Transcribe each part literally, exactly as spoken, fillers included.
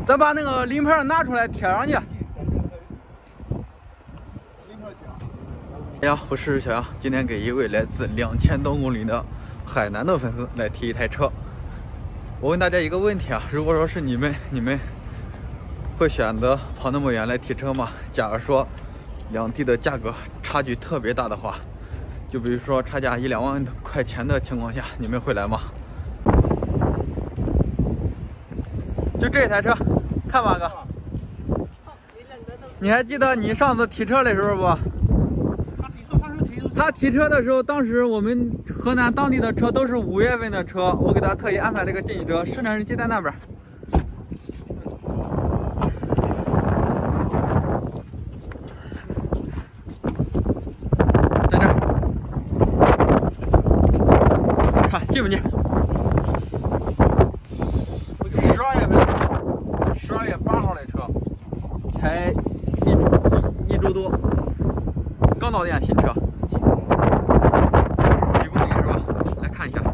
咱把那个临牌拿出来贴上去。哎呀，我是小杨，今天给一位来自两千多公里的海南的粉丝来提一台车。我问大家一个问题啊，如果说是你们，你们会选择跑那么远来提车吗？假如说两地的价格差距特别大的话，就比如说差价一两万块钱的情况下，你们会来吗？就这台车，看吧哥。你还记得你上次提车的时候不？他提车的时候，当时我们河南当地的车都是五月份的车，我给他特意安排了一个进气车，生产日期在那边。在这儿，看进不进？十二月份，十二月八号的车，才一一周多，刚到店新车。看一下，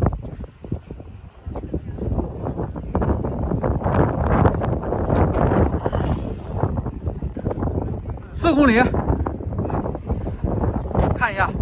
四公里，看一下，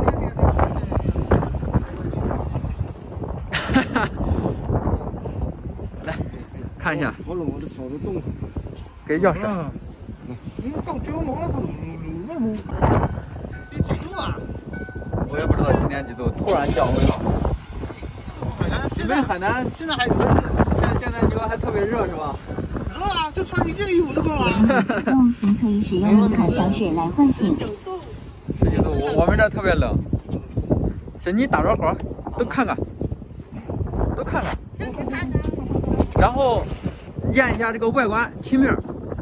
哈哈，来看一下， 我弄我的手都动， 给钥匙。 你到脚毛了，都撸了撸。你几度啊？ 我也不知道今天几度，突然降温了。你们海南现在还热， 现现在你们还特别热是吧？ 热啊，就穿一件衣服就够了。 您可以使用一卡小雪来唤醒。 十几度，我我们这特别冷。行，你打着火，都看看，都看看，然后验一下这个外观漆面。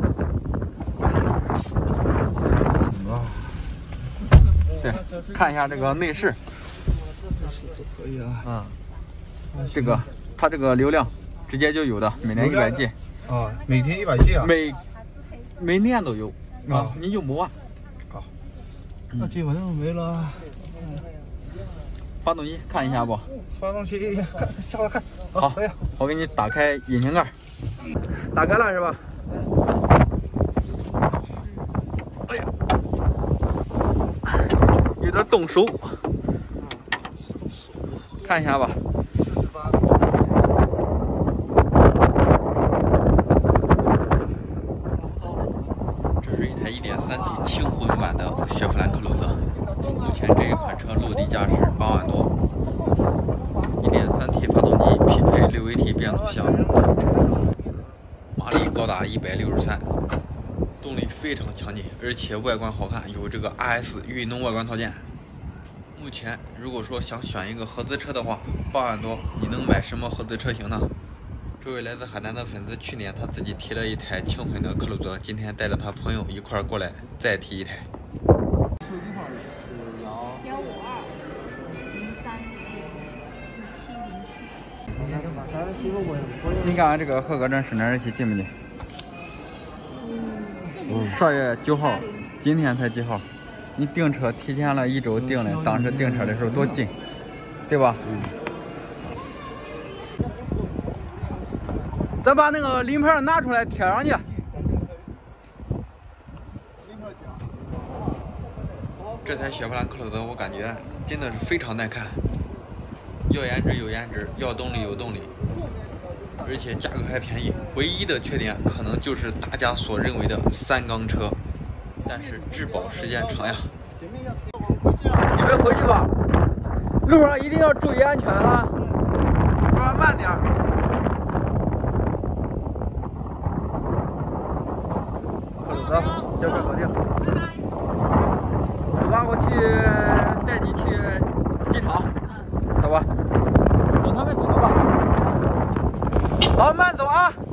对，看一下这个内饰。 可以啊。 嗯。这个它这个流量直接就有的，每年一百 G 啊，每天一百 G 啊， 每每年都有啊，你用不完。 好，那基本上没了。 发动机看一下不？ 发动机看，叫他看。 好，可以。我给你打开引擎盖，打开了是吧？哎呀，有点动手，看一下吧。一点三 T 轻混版的雪佛兰克鲁泽，目前这一款车落地价是八万多。一点三 T 发动机匹配六 A T 变速箱，马力高达一百六十三，动力非常强劲，而且外观好看，有这个 R S 运动外观套件。目前如果说想选一个合资车的话，八万多，你能买什么合资车型呢？这位来自海南的粉丝，去年他自己提了一台轻混的克鲁泽，今天带着他朋友一块儿过来再提一台。 手机号是幺幺五二零三零七零七。 你看看这个合格证生产日期进不进？嗯，十二月九号，今天才几号？你订车提前了一周订的，当时订车的时候多近，对吧？嗯。咱把那个临牌拿出来贴上去。这台雪佛兰克鲁泽我感觉真的是非常耐看，要颜值有颜值，要动力有动力，而且价格还便宜。唯一的缺点可能就是大家所认为的三缸车，但是质保时间长呀。你们回去吧，路上一定要注意安全啊，路上慢点。走，交车搞定。走吧，我去带你去机场，走吧。等他们走了吧。好，慢走啊。